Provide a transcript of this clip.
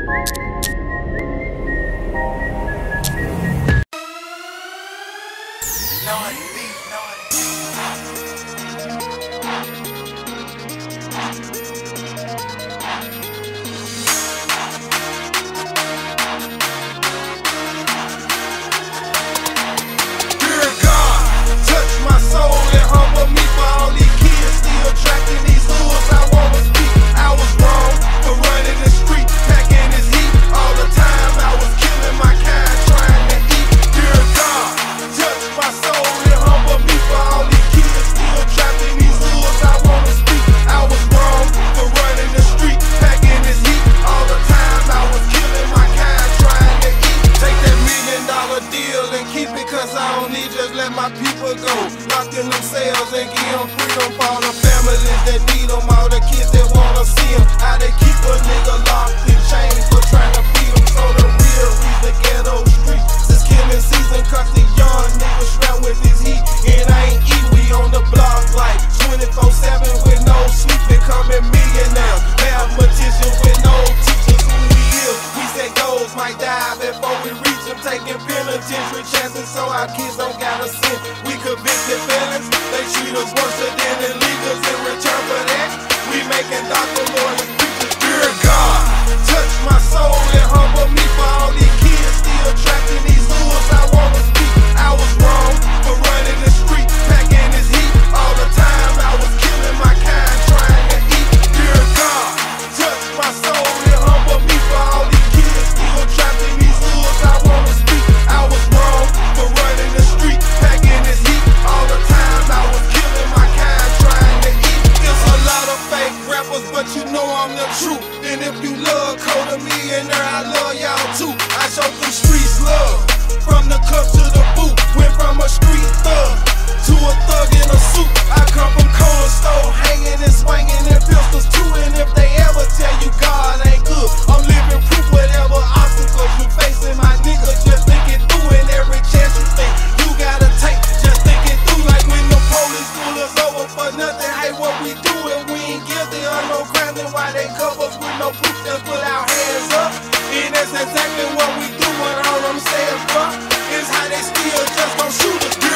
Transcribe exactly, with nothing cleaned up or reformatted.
People go locked in themselves and give them freedom for all the families that need them, all the kids that wanna see them. How they keep a nigga locked in chains for trying to feed them. So the real reason the ghetto streets is killing season, cause the young nigga strapped with his heat. And I ain't eat, we on the block like twenty-four seven with no sleep, becoming millionaires. Mathematicians with no teachers, who we is. We say goals might die before we reach them, taking penitentiary chances so our kids don't gotta sin. We convicted felons, they treat us worse than illegals. In return for that, we making doctor, lawyers, preachers. Dear God, touch my soul and humble me for all these kids still trapped in these hoods. I wanna speak, I was wrong for running the street, packing this heat. All the time I was killing my kind, trying to eat. Dear God, touch my soul and humble me for all these kids still trapped in these hoods. I wanna speak, I was wrong for running the street, packing this heat. All the time I was killing my kind, trying to eat. It's a lot of fake rappers, but you know I'm the truth. And if you love Code a Millionaire, I love y'all too. I show them streets love, from the cup to the boot. Went from a street thug to a thug in a suit. I come from corner store, hanging and swinging in pistols too. And if they ever tell you God ain't good, I'm living proof. Whatever obstacles you facing, my nigga, just think it through. And every chance you think you gotta take, just think it through. Like when the police pull us over for nothing, hey, what we do if we ain't guilty of no crime? Then why they cover us with no proof? Just put our hands up. And that's exactly what we do. What all I'm saying, bro, is how they still just gon' shoot us.